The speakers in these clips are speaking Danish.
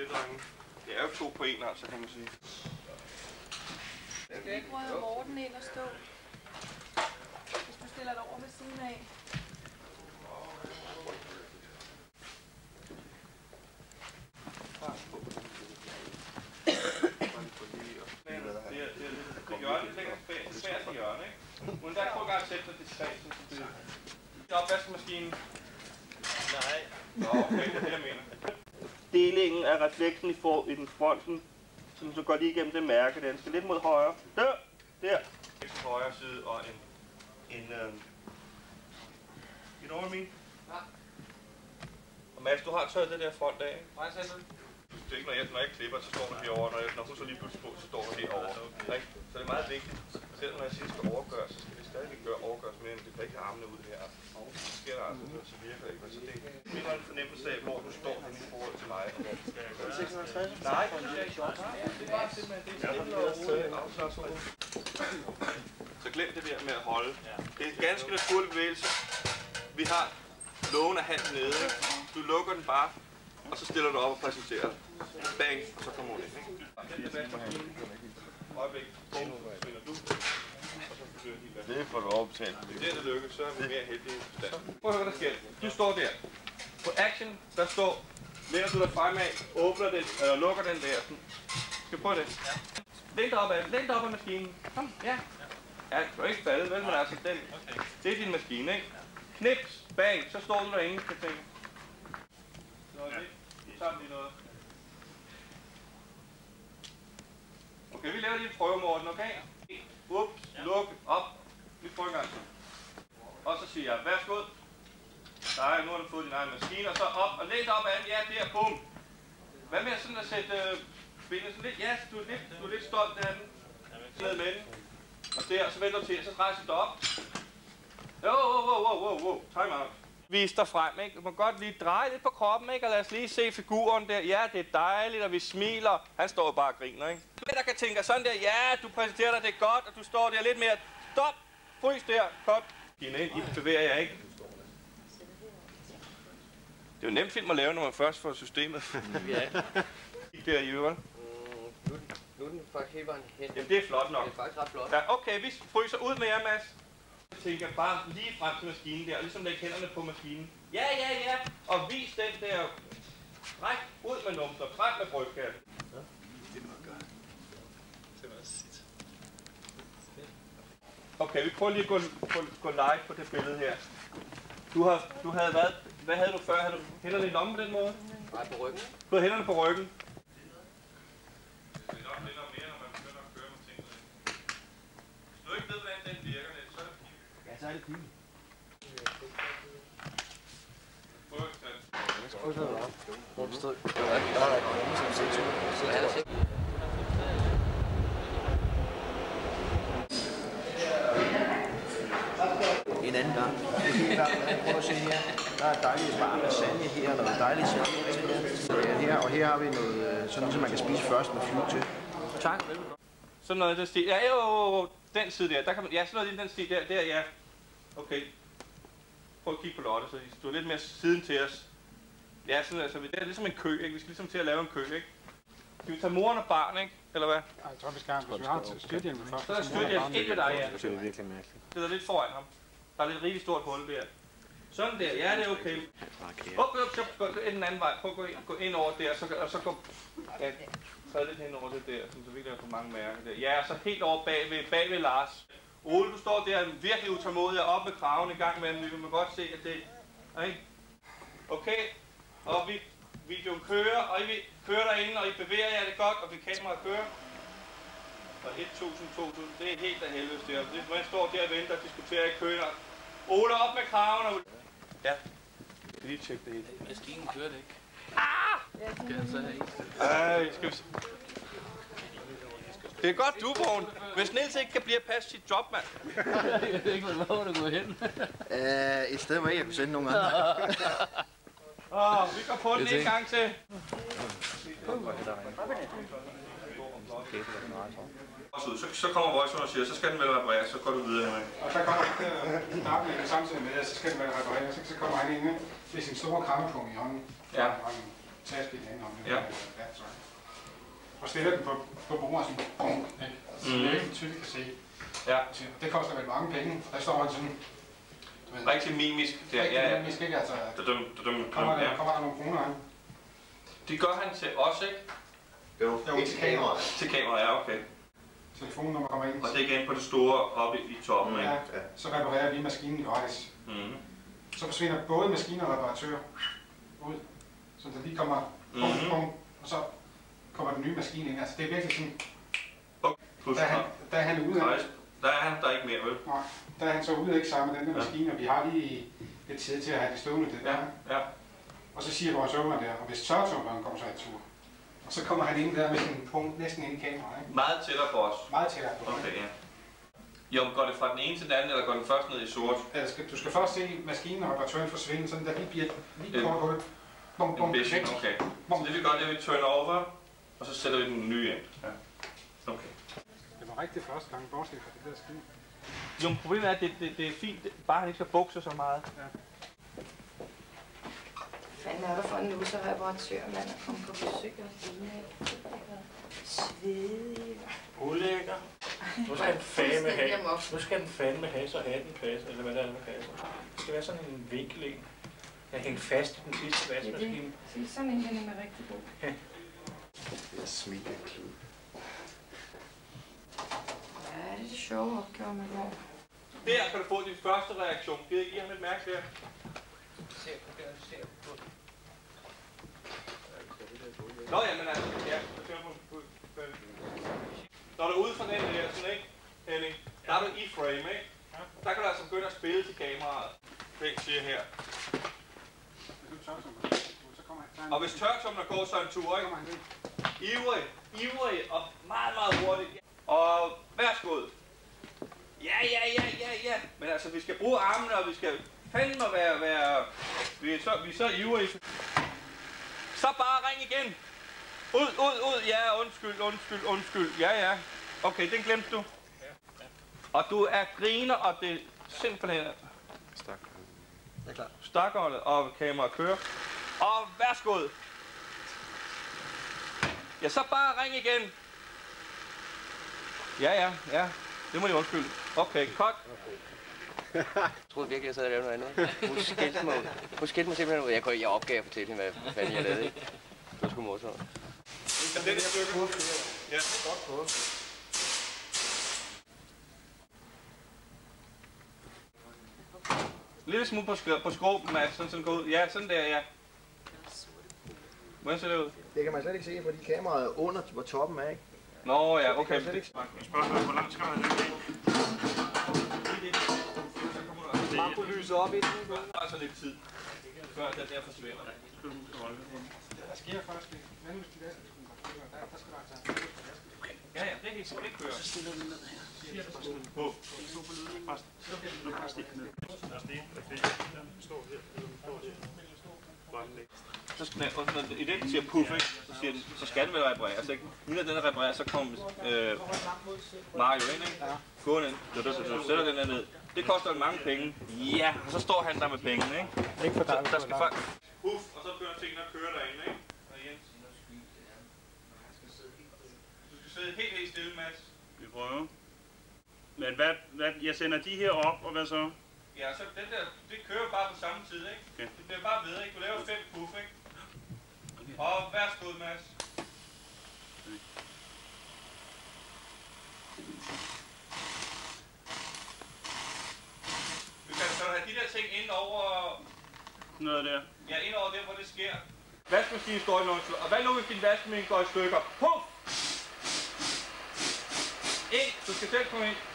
det, drenge. Det er jo 2 på 1, altså, kan man sige. Skal ikke røde Morten ind og stå? Hvis du stiller dig over ved siden af. Det gør det længere svært i hjørnet, ikke? Men der kunne jeg godt sætte dig diskret, som du vil. Opvaskemaskinen. Nej. Nå, okay, det er det, jeg mener. Delingen af refleksen i den fronten, som så går lige igennem det mærke, den skal lidt mod højre. Der. Til højre side og en you know what I mean? Ja. Og Mads, du har tørret det der front af, ikke? Nej, selv. Det er ikke, når jeg klipper, så står du herovre, når hun så lige pludselig på, så står du herovre. Okay. Så det er meget vigtigt, selvom når jeg siger, at det skal overgøres, så skal det stadig overgøres med, at det kan ikke armene ud her. Så sker der altså noget, så virker det ikke. Så det er en fornemmelse af, hvor du står henne i forhold til mig. 650? Nej, det er ikke sjovt. Det er bare simpelthen, det er stille og roligt. Så glem det der med at holde. Det er en ganske naturlig bevægelse. Vi har lågen af handen nede, ikke? Du lukker den bare. Og så stiller du op og præsenterer. Bang, og så kommer hun ind, ikke? Øjeblik. Bum, svinger du. Og så forsøger de det får du overbetalt. Det er det lykkes, så er vi mere heldige i forstand. Prøv at høre, hvad der sker. Du står der. På action, der står, læner du dig fremad, åbner den, eller lukker den der. Skal du prøve det? Ja. Læn dig op af maskinen. Kom, ja. Ja, du er ikke faldet, vel, men altså den. Det er din maskine, ikke? Knips, bang, så står du derinde, kan tænke. Så det tager lige noget. Okay, vi laver lige en prøve, Morten, okay? Ups, luk, op. Vi prøver en gang. Og så siger jeg, værsgo. Nej, nu har du fået din egen maskine, og så op, og læg dig op af den. Ja, der, bum. Hvad med sådan at sætte benene sådan lidt? Ja, du er lidt stolt af den. Ned med den. Og der, så venter du til, så rejser du op. Wow, time out. Vis dig frem, ikke? Du må godt lige dreje lidt på kroppen, ikke? Og lad os lige se figuren der. Ja, det er dejligt, og vi smiler. Han står bare og griner, ikke? Der kan tænke sådan der, ja, du præsenterer dig, det er godt, og du står der lidt mere. Stop! Frys der, kom. I bevæger jeg ikke. Det er jo nemt film at lave, når man først får systemet. Ja. Der i øvrigt. Nu er den faktisk helt vejen hen. Jamen, det er flot nok. Det er faktisk ret flot. Ja, okay, vi fryser ud med jer, Mads. Jeg tænker bare lige frem til maskinen der, og ligesom lægge hænderne på maskinen. Ja, og vis den der. Træk ud med numser, træk med brystkassen. Ja, det er noget godt. Det er noget sit. Okay, vi prøver lige at gå live på det billede her. Du havde været, hvad havde du før? Havde du hænderne i lommen på den måde? Nej, på ryggen. Du havde hænderne på ryggen. Det er nok lidt mere, når man begynder at køre med tingene. Hvis du ikke ved, hvordan den virker, så er det fint. Ja, så er det fint. En anden gang. Prøv at se her. Der er dejligt varm lasagne her, og noget dejligt salat her. Og her har vi noget, sådan som man kan spise først med flyv til. Tak. Sådan noget i den stil. Ja, jo, den side der. Der kan man, ja, sådan noget i den stil der, ja. Okay. Prøv at kigge på Lotte, så du er lidt mere siden til os. Ja, sådan altså, det er ligesom en kø, ikke? Vi skal ligesom til at lave en kø, ikke? Skal vi tage moren og barn, ikke? Eller hvad? Ja, jeg tror, vi skal have styrthjelmen først. Så er der styrthjelmen ikke ved dig, ja. Det er virkelig mærkeligt. Det er lidt foran ham. Der er lidt rigtig stort hul der. Sådan der, ja, det er okay. Så gå den anden vej. Prøv at gå ind over der, og så gå... Ja, træd lidt hen over det der, så vi ikke har for mange mærker der. Ja, og så helt over bagved Lars. Ole, du står der virkelig utålmodig og op med kraven i gang med, vi kan godt se, at det... Okay, og videoen kører, og I kører derinde, og I bevæger jer det godt, og vi kameraet kører. Og 1000, 2000, det er helt af helvede der. Man står der og venter og diskuterer i køen. Ole op med kraven og... Ja, jeg skal lige tjekke det hele. Maskinen kører det ikke. Skal jeg så have skal vi se. Det er godt, du, Vogn. Hvis Niels ikke kan blive at passe sit job, mand. Jeg ved ikke, hvor du går hen. Et sted, hvor jeg kunne sende nogle andre. Vi går på den en gang til. Så kommer voice og siger, så skal den vel repareres, så går du videre med. Og så kommer samtidig med det, så skal den vel repareres, så kommer han ind med sin store krammepunkt i hånden. Ja. taske i den anden hånd. Ja. Og stiller den på bordet sådan, så det ikke tydeligt kan se. Ja. Det koster vel mange penge. Der står han sådan... Rigtig mimisk. Ja. Mimisk, ikke? Altså, kommer der nogle kroner af? Det gør han til os, ikke? Jo, ikke til kameraet. Til kameraet, ja, okay. Telefonnummer kommer ind. Og det er igen på det store oppe i toppen, ikke? Ja, så reparerer vi maskinen gratis. Så forsvinder både maskiner og reparatør ud. Så der lige kommer punkt, og så kommer den nye maskine ind. Altså det er virkelig sådan... Der er han ude af... Der er han der ikke mere, vel? Nej, der er han så ude ikke sammen med den der maskine, og vi har lige lidt tid til at have det stående det der. Ja. Og så siger vores øvner der, og hvis tørretumberen kommer så i tur, og så kommer han ind der med sin punkt næsten ind i kameraet, ikke? Meget tættere på os. Meget tættere på. Okay, ja. Jo, går det fra den ene til den anden, eller går den først ned i sort? Ja, du skal først se maskinen og reparatøren forsvinde, sådan der lige bliver lige kort på det. Bum, Okay. Så det vi gør, det er, at vi turn over, og så sætter vi den nye ind. Ja. Okay. Det var rigtig første gang, bortset fra det der skide. Jo, problemet er, at det er fint, bare han ikke skal bukse så meget. Ja. Hvad fanden er der for en lussereparatør, mand, at komme på besøg hos dine? Svedig. Ulækker. Nu skal den fandme have, så hatten passer, eller hvad der er, der passer. Det skal være sådan en vinkel en. Jeg hængt fast i den sidste vaskemaskine. Det er sådan en, den er rigtig god. Ja. Det er smidt-klud. Ja, det er det sjove opgave med går. Der kan du få din første reaktion. Giv ikke ham et mærke der. Nå ja, men altså, ja. Når du er ude fra den der, sådan ikke, Henning, der er du i frame, ikke? Der kan du altså begynde at spille til kameraet. Fæng siger her. Og hvis tørretumler går så en tur, ikke? Ivrig og meget hurtigt. Og værsgo. Ja. Men altså, vi skal bruge armene, og vi skal fandme være... Vi er så ivrige. Så bare ring igen. Ud. Ja, undskyld. Ja. Okay, den glemte du. Og du er griner, og det er simpelthen... Stakholdet, og kameraet kører. Og værsgo. Ja, så bare ring igen. Ja. Det må jeg undskylde. Okay, cut. Jeg troede virkelig, jeg sad og lavede noget andet. Hun skældte mig simpelthen ud. Jeg opgav at fortælle hende, hvad fanden jeg lavede, ikke? Det var sgu morsomt. Den stykke. Ja, godt på. Lille smule på skråben, Mads, sådan går ud. Ja, sådan der, ja. Hvordan ser det ud? Det kan man slet ikke se, fordi kameraet er under, hvor toppen er, ikke? Nå ja, okay. Spørgsmålet, hvor langt skal man have det? Bare kunne lyse op i den. Det er så lidt tid, før den der forsvinder. Der sker først det. Hvad nu hvis de vaskemaskiner der skal der tage. Ja, det er helt sikkert, det kører. Så stiller du den ned her. På. Så skal den, i den siger puff, ikke? Så skal den vel repareres, ikke? Uden at den er repareret, så kommer Mario ind, ikke? Gående ind, så sætter den der ned. Det koster jo mange penge. Ja, og så står han der med pengene, ikke? Ikke for dig. Der skal faktisk puff, og så begynder tingene at køre derinde, ikke? Og Jens, du skal sidde helt stille, Mads. Vi prøver. Men jeg sender de her op, og hvad så? Ja, så den der, det kører bare på samme tid, ikke? Okay. Det bliver bare ved, ikke? Du laver 5 puff, ikke? Og værsgo, Mads. Du kan så have de der ting ind over... Noget der. Ja, ind over der, hvor det sker. Vaskemaskinen står i lånsel, og hvad nu hvis din vaskemaskine går i stykker? Puff! Ind! Du skal selv komme ind.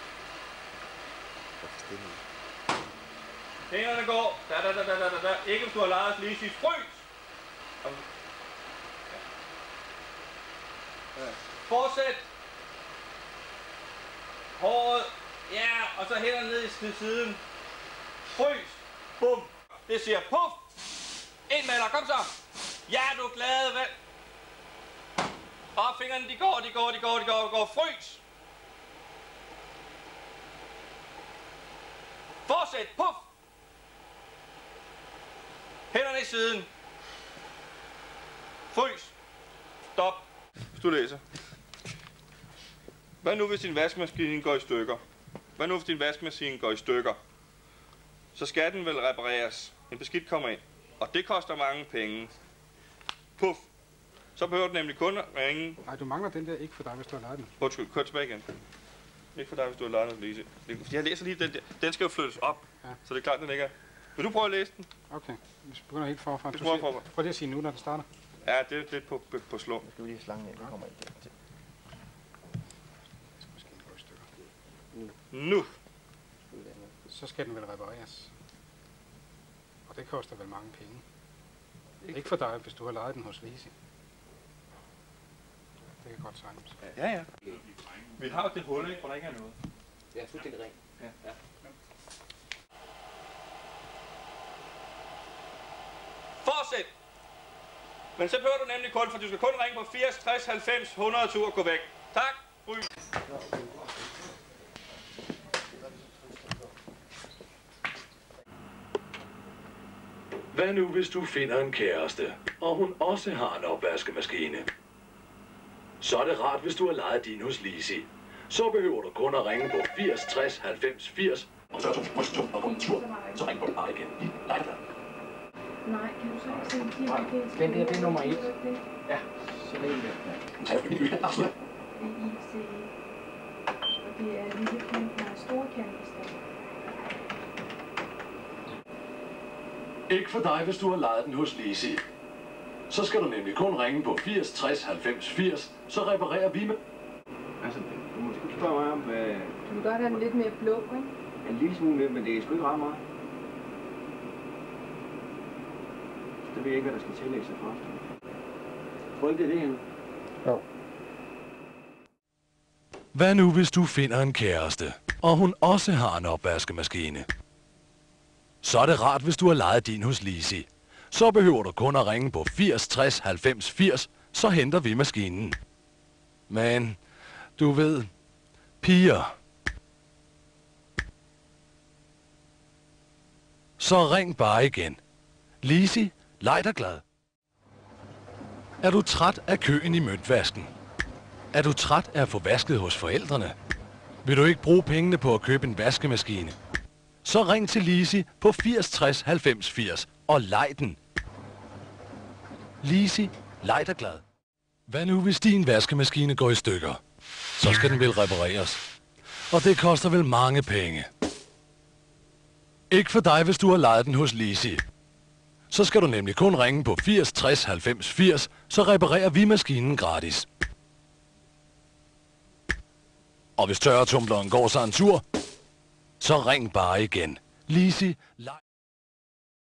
Hænderne går. Da. Ikke hvis du har lejet lige sige frys. Fortsæt. Håret. Ja, og så hænderne ned til siden. Frys. Bum. Det siger puff. Ind med dig, kom så. Ja, du er glad, vel? Og fingrene, de går. Frys. Fortsæt. Puff. Hænderne i siden. Frys! Stop! Hvis du læser. Hvad nu hvis din vaskemaskine går i stykker? Hvad nu hvis din vaskemaskine går i stykker? Så skal den vel repareres. En beskidt kommer ind. Og det koster mange penge. Puff! Så behøver du nemlig kun at ringe. Nej, du mangler den der ikke for dig, hvis du har lejet den. Undskyld, kør tilbage igen. Ikke for dig, hvis du har lejet den, Lise. Jeg læser lige den der. Den skal jo flyttes op, ja. Så det er klart, den ikke er. Vil du prøve at læse den? Okay, vi begynder helt forfra. Prøv lige at sige nu, når den starter. Ja, det er på slå. Jeg skal lige slangen ind, der kommer ind. Nu! Så skal den vel repareres. Og det koster vel mange penge. Ikke for dig, hvis du har lejet den hos Lise. Det kan godt tegnes. Ja. Vi har jo det hul, ikke, hvor der ikke er noget. Ja, fuldstændig rent. Ja. Fortsæt! Men så behøver du nemlig kun, for du skal kun ringe på 80, 60, 90, 100 tur og gå væk. Tak! Ry. Hvad nu, hvis du finder en kæreste, og hun også har en opvaskemaskine? Så er det rart, hvis du har lejet din hos Lise. Så behøver du kun at ringe på 80, 60, 90, 80, og så er du på en tur, så ring på det bare igen i Leitland. Nej, kan du så ikke se Den der, det er nummer 1. Ja, så det er det. Det er ICE. Og det er lille kant og store kant i stedet. Ikke for dig, hvis du har lejet den hos Lise. Så skal du nemlig kun ringe på 80, 60, 90, 80, så reparerer vi med. Altså, du må sgu spørge mig om, hvad... Du vil godt have den lidt mere blå, ikke? En lille smule mere, men det er sgu ikke ret meget. Det ved jeg ikke, hvad der skal tillægge sig for ofte. Tror ikke, det er det her? Jo. Hvad nu, hvis du finder en kæreste, og hun også har en opvaskemaskine? Så er det rart, hvis du har lejet din hos Lise. Så behøver du kun at ringe på 80, 60, 90, 80, så henter vi maskinen. Men, du ved, piger. Så ring bare igen. Lise, leg dig glad. Er du træt af køen i møntvasken? Er du træt af at få vasket hos forældrene? Vil du ikke bruge pengene på at købe en vaskemaskine? Så ring til Lise på 80, 60, 90, 80 og leg den. Lise, leg dig glad. Hvad nu, hvis din vaskemaskine går i stykker? Så skal den vel repareres. Og det koster vel mange penge. Ikke for dig, hvis du har lejet den hos Lise. Så skal du nemlig kun ringe på 80, 60, 90, 80, så reparerer vi maskinen gratis. Og hvis tørretumbleren går sig en tur, så ring bare igen. Lise, leg.